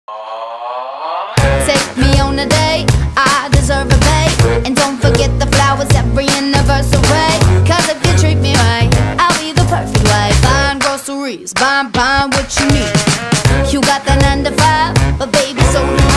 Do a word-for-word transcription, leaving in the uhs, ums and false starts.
Take me on a date, I deserve a bait. And don't forget the flowers every anniversary. Cause if you treat me right, I'll be the perfect wife. Buying groceries, buying, buying what you need. You got the nine to five, but baby, so do